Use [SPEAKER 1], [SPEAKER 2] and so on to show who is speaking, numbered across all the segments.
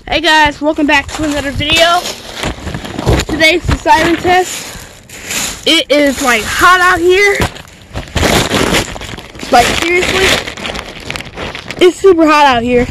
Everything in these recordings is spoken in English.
[SPEAKER 1] Hey guys, welcome back to another video. Today's the siren test. It is like hot out here. Like seriously, it's super hot out here.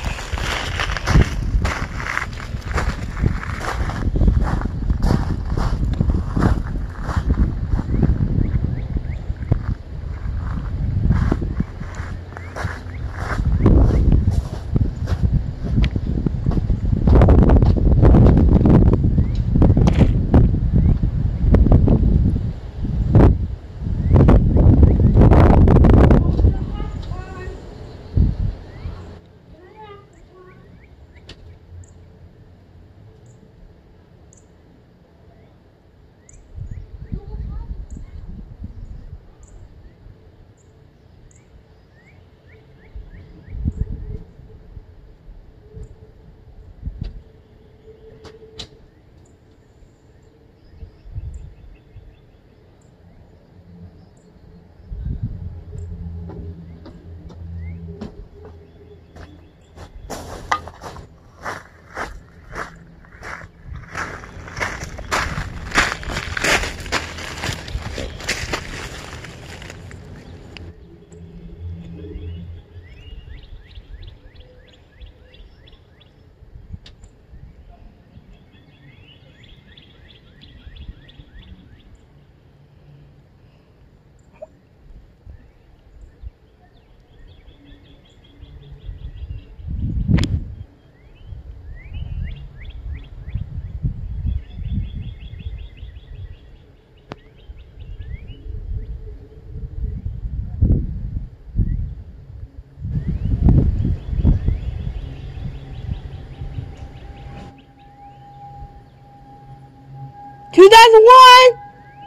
[SPEAKER 1] (2001)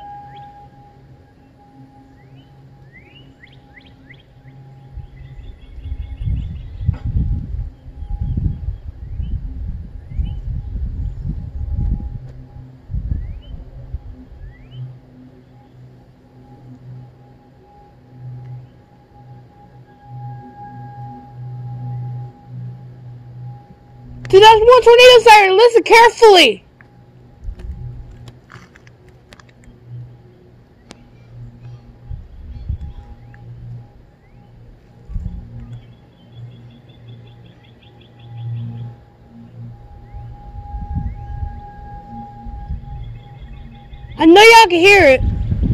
[SPEAKER 1] tornado siren. Listen carefully. I know y'all can hear it.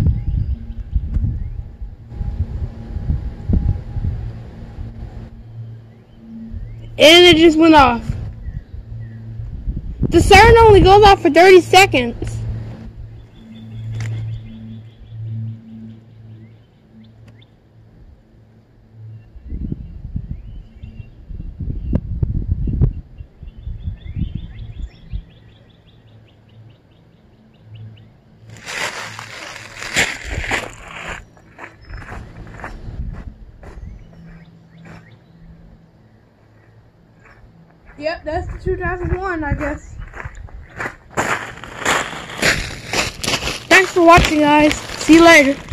[SPEAKER 1] And it just went off. The siren only goes off for 30 seconds. Yep, that's the 2001, I guess. Thanks for watching, guys. See you later.